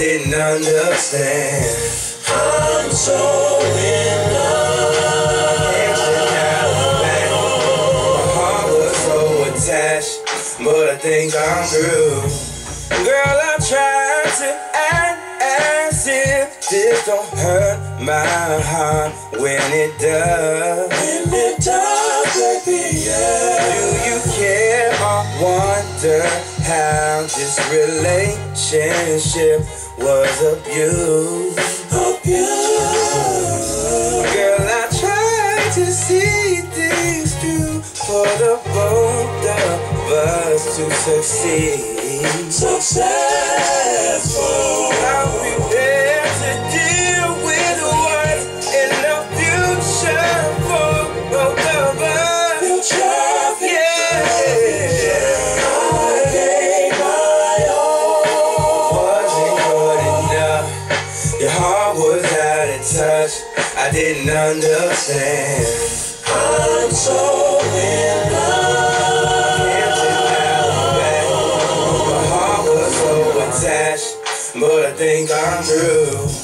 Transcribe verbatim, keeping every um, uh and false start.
didn't understand. I'm so in love. Can't deny the fact. My heart was so attached, but I think I'm through. Girl, I tried to act as if this don't hurt my heart when it does. When it does, baby, yeah. Do you care or wonder how this relationship was abused? Abused. Girl, I tried to see things through for the both of us to succeed. Successful. I'll be there to deal with what's in the future for both of us. Future, yeah. I gave my all. Wasn't good enough. Your heart was out of touch. I didn't understand. I'm so in love. But I think I'm through.